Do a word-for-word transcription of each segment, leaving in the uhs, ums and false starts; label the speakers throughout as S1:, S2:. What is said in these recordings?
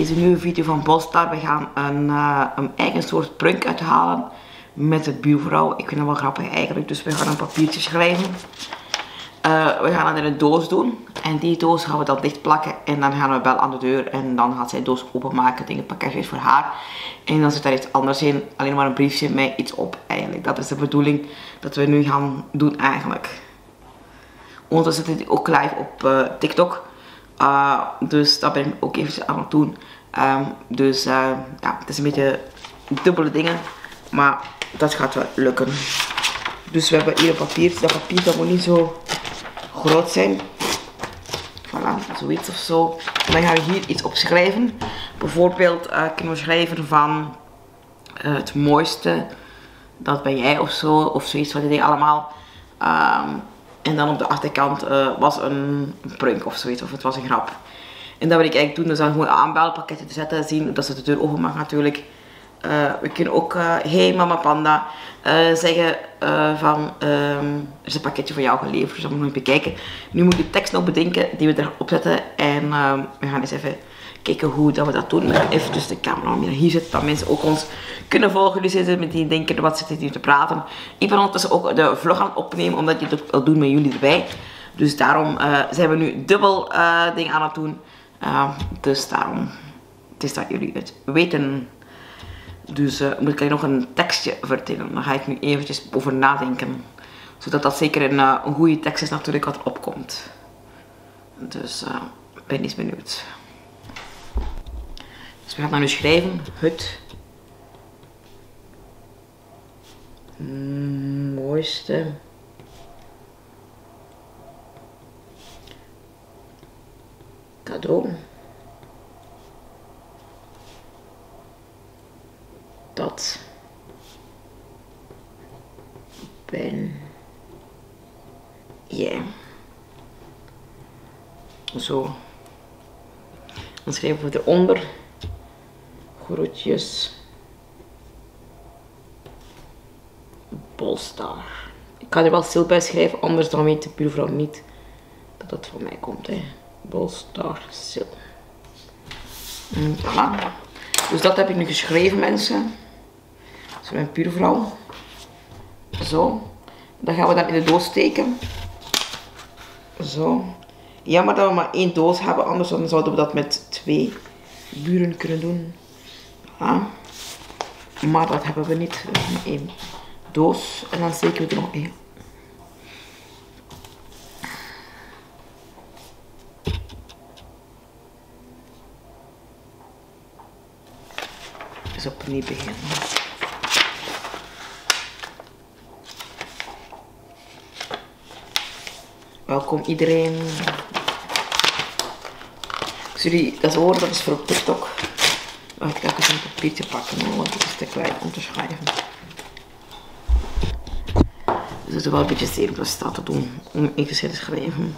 S1: deze nieuwe video van Bolstar. We gaan een, uh, een eigen soort prunk uithalen met de buurvrouw. Ik vind dat wel grappig eigenlijk, dus we gaan een papiertje schrijven. Uh, we gaan het in een doos doen en die doos gaan we dan dicht plakken en dan gaan we bellen aan de deur en dan gaat zij de doos openmaken, denk een pakketje is voor haar en dan zit daar iets anders in, alleen maar een briefje met iets op eigenlijk. Dat is de bedoeling dat we nu gaan doen eigenlijk. Ondertussen zit ik ook live op uh, TikTok, uh, dus dat ben ik ook eventjes aan het doen. Um, dus uh, ja, het is een beetje dubbele dingen, maar dat gaat wel lukken. Dus we hebben hier een papiertje, dat papier dat moet niet zo groot zijn. Voilà, zoiets of zo. En dan gaan we hier iets op schrijven. Bijvoorbeeld uh, kunnen we schrijven van uh, het mooiste, dat ben jij of zo, of zoiets wat die allemaal. Um, en dan op de achterkant uh, was een, een prunk of zoiets, of het was een grap. En dat wil ik eigenlijk doen, dus dan gewoon aanbellen, pakketten te zetten, zien dat ze de deur open mag natuurlijk. Uh, we kunnen ook, uh, hey mama panda, uh, zeggen uh, van, uh, er is een pakketje voor jou geleverd, dus dat moet je nog even bekijken. Nu moet ik de tekst nog bedenken die we erop zetten en uh, we gaan eens even kijken hoe dat we dat doen. We gaan even dus de camera meer hier zetten, dat mensen ook ons kunnen volgen. Dus zitten met die denken, wat zit hier te praten. Ik ben ondertussen ook de vlog aan het opnemen, omdat je het ook wil doen met jullie erbij. Dus daarom uh, zijn we nu dubbel uh, dingen aan het doen. Uh, dus daarom, het is dat jullie het weten. Dus uh, moet ik nog een tekstje vertellen. Daar ga ik nu eventjes over nadenken. Zodat dat zeker een, uh, een goede tekst is natuurlijk wat erop komt. Dus ik uh, ben eens benieuwd. Dus we gaan dat nu schrijven. Het mooiste cadeau dat ben jij. Zo. Dan schrijven we eronder. Groetjes. Bolstar. Ik ga er wel stil bij schrijven, anders dan weet de buurvrouw niet dat het van mij komt. Hè. Bolstar Sil. Voilà. Dus dat heb ik nu geschreven, mensen. Dat is mijn buurvrouw. Zo. Dan gaan we dat in de doos steken. Zo. Jammer dat we maar één doos hebben, anders dan zouden we dat met twee buren kunnen doen. Ja. Maar dat hebben we niet. Dus maar één doos. En dan steken we er nog één. Dus opnieuw beginnen. Welkom iedereen. Als jullie dat horen, dat is voor op TikTok. Wacht, ik ga even een papiertje pakken, want het is te klein om te schrijven. Dus het is wel een beetje zeer wat staat te doen om even te schrijven.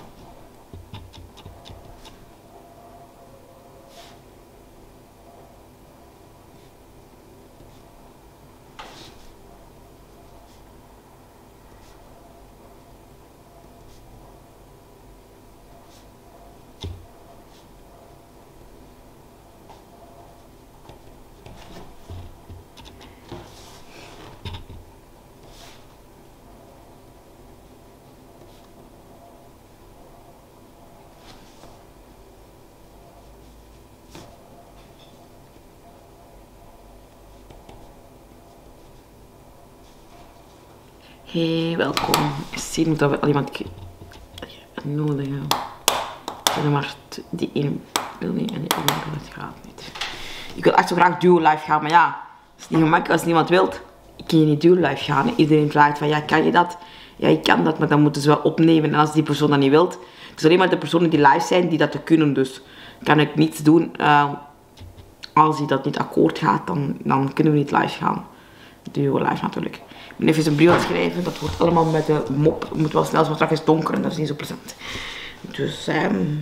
S1: Hey, welkom. Eens zien of we al iemand nodig hebben. Zeg maar die één wil niet en die andere het gaat niet. Ik wil echt zo graag duo live gaan, maar ja, het is niet gemakkelijk als niemand wilt. Ik kan je niet duo live gaan. Iedereen vraagt van ja, kan je dat? Ja, ik kan dat, maar dan moeten ze wel opnemen. En als die persoon dat niet wilt, het is alleen maar de personen die live zijn die dat te kunnen. Dus kan ik niets doen. Uh, als die dat niet akkoord gaat, dan, dan kunnen we niet live gaan. Duo live natuurlijk. Ik ben even een brief aan het schrijven. Dat wordt allemaal met de mop. Het moet wel snel, want straks is het donker en dat is niet zo plezant. Dus um,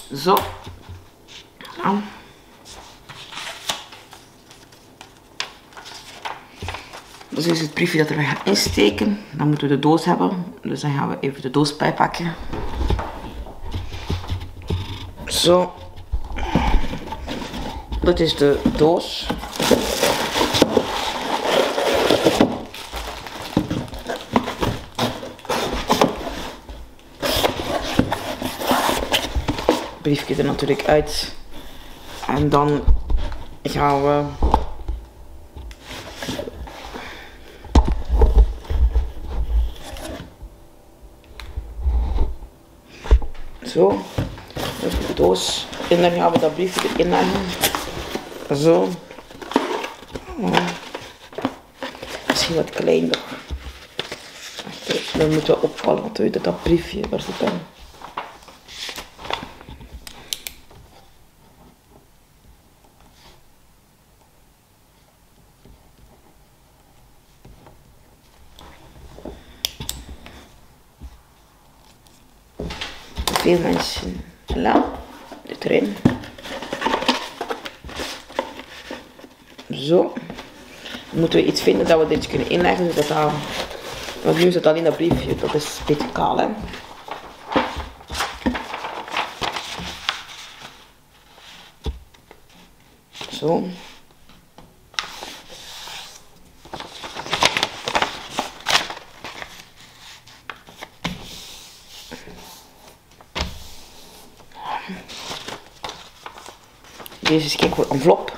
S1: Zo. Ja. Dus dit is het briefje dat we gaan insteken. Dan moeten we de doos hebben. Dus dan gaan we even de doos bijpakken. Zo. Dat is de doos. Het briefje er natuurlijk uit. En dan gaan we zo, de doos, en dan gaan we dat briefje erin leggen. Zo. Misschien wat kleiner. Dan moeten we opvallen, want we weten dat briefje, waar zit dat? Veel mensen, voilà, dit erin. Zo. Dan moeten we iets vinden dat we dit kunnen inleggen, zodat dat, want nu is het alleen dat briefje, dat is een beetje kaal, hè. Zo. Deze is kijk voor een envelop.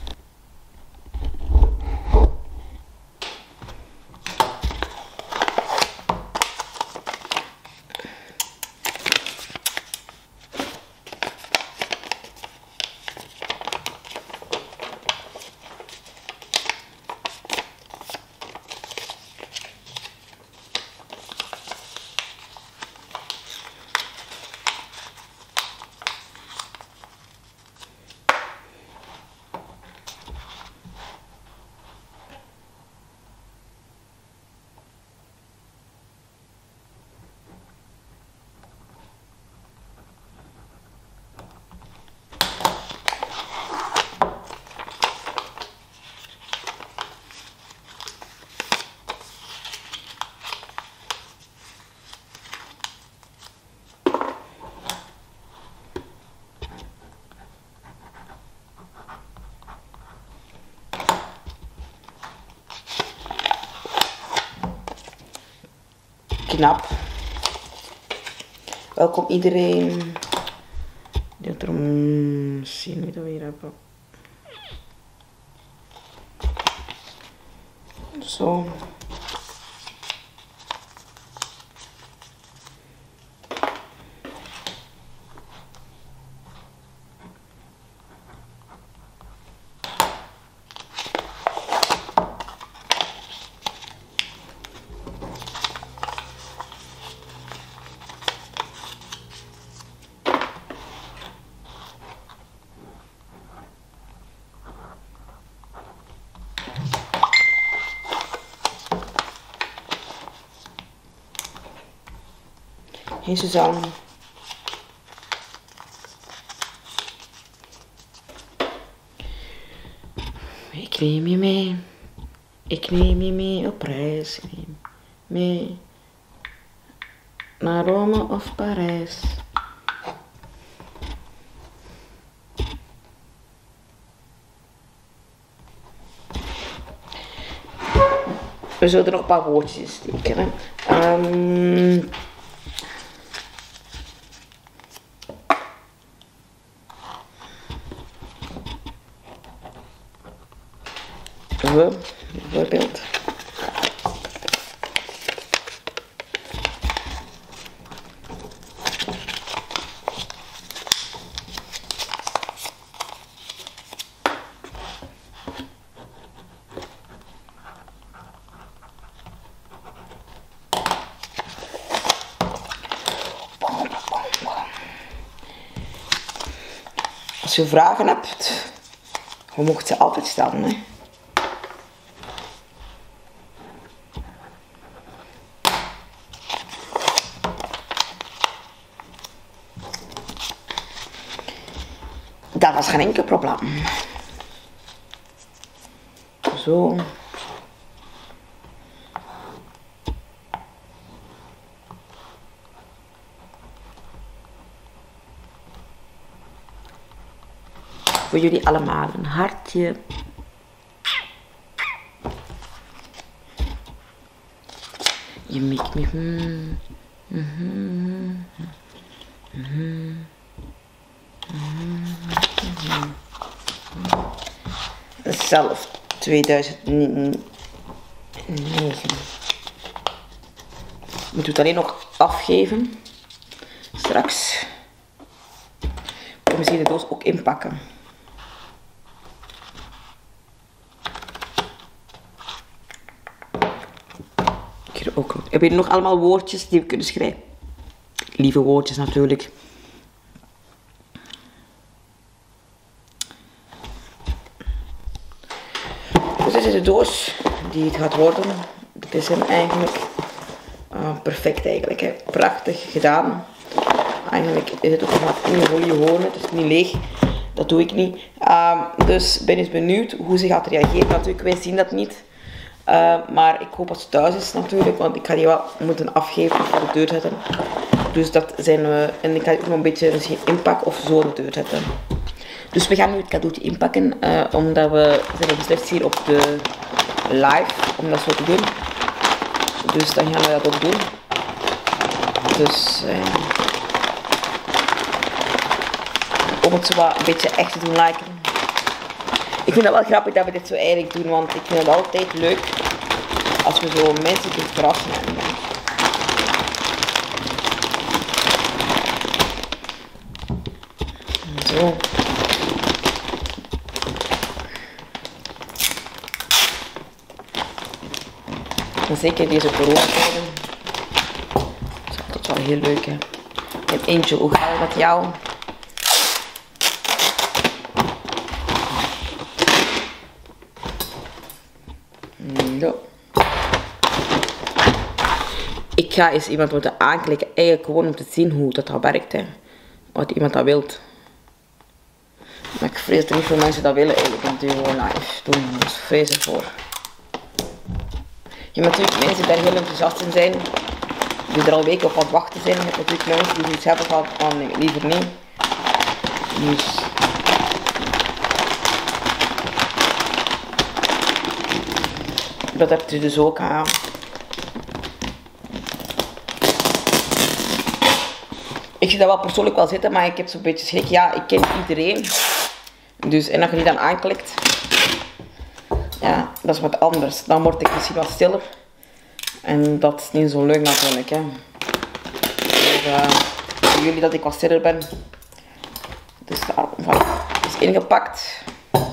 S1: Knap. Welkom iedereen. Dit erom zien wie dat we hier hebben. Zo. Hey Suzanne. Ik neem je mee. Ik neem je mee op reis. Ik neem mee naar Rome of Parijs. We zullen er nog een paar woordjes in steken. Hè. Um, we, bijvoorbeeld. Als je vragen hebt, je mocht ze altijd stellen, hè. Dat was geen enkel probleem. Zo. Voor jullie allemaal een hartje. Je make me. Mm. Mm-hmm. Mm-hmm. Mm-hmm. Zelf tweeduizend negen. Moet het alleen nog afgeven. Straks. Ik misschien de doos ook inpakken. Hier ook. Heb je nog allemaal woordjes die we kunnen schrijven? Lieve woordjes natuurlijk. Dus dit is de doos die het gaat worden. Het is hem eigenlijk uh, perfect eigenlijk. Hè. Prachtig gedaan. Eigenlijk is het ook nog in goede hoorn. Het is niet leeg. Dat doe ik niet. Uh, dus ben eens benieuwd hoe ze gaat reageren. Natuurlijk, wij zien dat niet. Uh, maar ik hoop dat ze thuis is natuurlijk. Want ik ga die wel moeten afgeven voor de deur zetten. Dus dat zijn we. En ik ga ook nog een beetje misschien inpakken of zo de deur zetten. Dus we gaan nu het cadeautje inpakken. Uh, omdat we zijn beslist hier op de live. Om dat zo te doen. Dus dan gaan we dat ook doen. Dus. Uh, om het zo wat een beetje echt te doen liken. Ik vind het wel grappig dat we dit zo eigenlijk doen, want ik vind het altijd leuk als we zo mensen kunnen verrassen. Zo. En zeker deze coronatijden. Dat is wel heel leuk, hè. En Angel, hoe gaat het met jou? Zo. Ik ga eens iemand moeten aanklikken, eigenlijk gewoon om te zien hoe dat, dat werkt. Hè. Wat iemand dat wilt. Maar ik vrees dat er niet veel mensen dat willen eigenlijk in Duo Live doen. Dus vrees ervoor. Je hebt natuurlijk mensen die daar heel enthousiast in zijn. Die er al weken op aan het wachten zijn. Je hebt natuurlijk mensen die zoiets hebben van, oh nee, liever niet. Dus... dat heb je dus ook aan. Ik zie dat wel persoonlijk wel zitten, maar ik heb zo'n beetje schrik. Ja, ik ken iedereen. Dus, en als je die dan aanklikt, ja, dat is wat anders. Dan word ik misschien wat stiller. En dat is niet zo leuk natuurlijk. Hè. Dus, uh, voor jullie dat ik wat stiller ben. Dus daarom is ingepakt.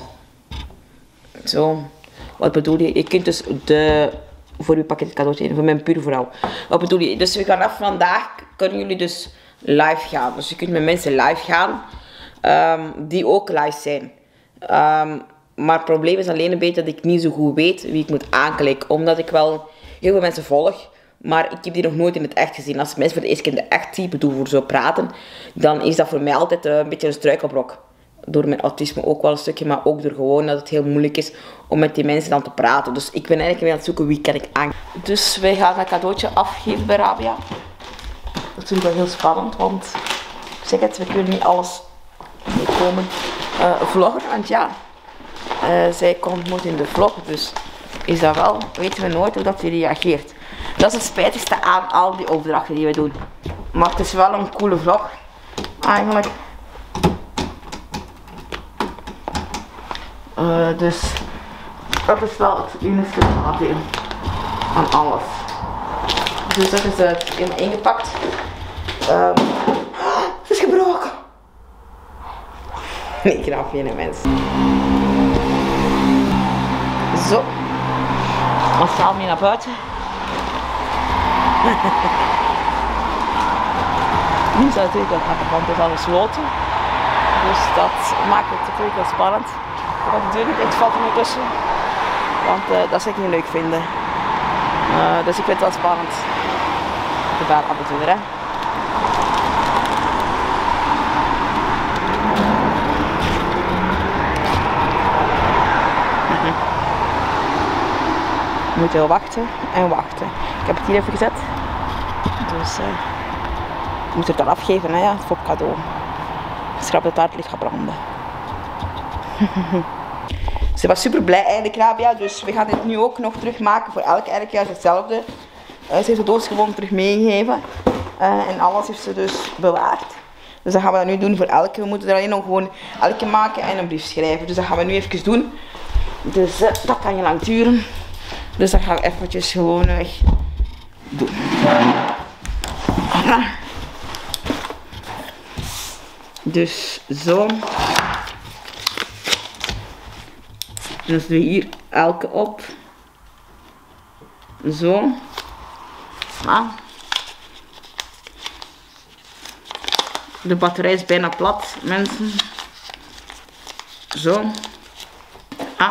S1: Zo. Wat bedoel je? Je kunt dus de... Voor uw pakket cadeautje, voor mijn pure vrouw. Wat bedoel je? Dus we gaan af vandaag, kunnen jullie dus live gaan. Dus je kunt met mensen live gaan. Um, die ook live zijn. Um, maar het probleem is alleen een beetje dat ik niet zo goed weet wie ik moet aanklikken. Omdat ik wel heel veel mensen volg. Maar ik heb die nog nooit in het echt gezien. Als mensen voor de eerste keer in de echt zien, bedoel voor zo praten. Dan is dat voor mij altijd uh, een beetje een struikelblok. Door mijn autisme ook wel een stukje, maar ook door gewoon dat het heel moeilijk is om met die mensen dan te praten. Dus ik ben eigenlijk weer aan het zoeken wie kan ik aan. Dus wij gaan dat cadeautje afgeven bij Rabia. Dat is natuurlijk wel heel spannend, want ik zeg het, we kunnen niet alles meekomen uh, vloggen. Want ja, uh, zij komt nooit in de vlog, dus is dat wel, weten we nooit hoe dat hij reageert. Dat is het spijtigste aan al die opdrachten die we doen. Maar het is wel een coole vlog, eigenlijk. Uh, dus dat is wel het enige nadeel aan alles. Dus dat is het in ingepakt. Um, het is gebroken. Nee, grapje, mensen. Zo. Dan staan we hier naar buiten. Nu is het natuurlijk wel grappig, want het is al gesloten. Dus dat maakt het natuurlijk wel spannend. Ik heb natuurlijk iets valt ondertussen. Want uh, dat zou ik niet leuk vinden. Uh, dus ik vind het wel spannend. De baan af en toe, hè. We moeten wachten en wachten. Ik heb het hier even gezet. Dus uh, we moeten het dan afgeven, hè, ja, het fopcadeau. Schrap dat het licht gaat branden. Ze was super blij eigenlijk, Rabia, dus we gaan dit nu ook nog terugmaken voor elk eigenlijk juist hetzelfde. Uh, ze heeft de doos gewoon terug meegegeven uh, en alles heeft ze dus bewaard. Dus dat gaan we dat nu doen voor elke. We moeten er alleen nog gewoon elke maken en een brief schrijven. Dus dat gaan we nu even doen. Dus uh, dat kan niet lang duren. Dus dat gaan we eventjes gewoon weg doen. Voilà. Dus zo. En dan doen we hier elke op. Zo. Voilà. De batterij is bijna plat, mensen. Zo. Ah.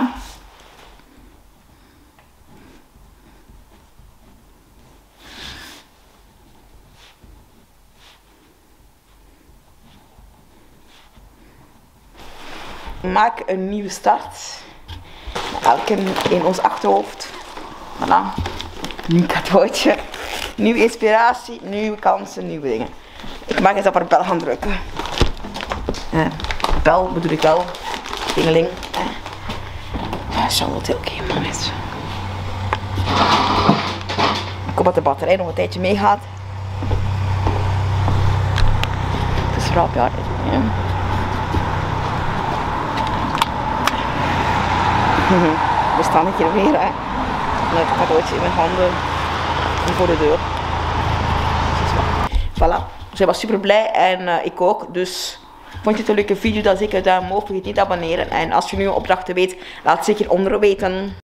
S1: Maak een nieuwe start. Elke in ons achterhoofd. Voilà. Nieuw cadeautje. Nieuwe inspiratie, nieuwe kansen, nieuwe dingen. Ik mag eens op haar bel gaan drukken. Uh, bel bedoel ik wel. Dingeling. Uh, Charlotte, oké, okay, moment. Ik hoop dat de batterij nog een tijdje meegaat. Het is vooral ja. Ja. We staan hier weer, hè. Met het cadeautje in mijn handen. En voor de deur. Voilà. Zij was super blij en uh, ik ook. Dus vond je het een leuke video, dan zeker duim omhoog. Vergeet niet te abonneren. En als je nu opdrachten weet, laat het zeker onder weten.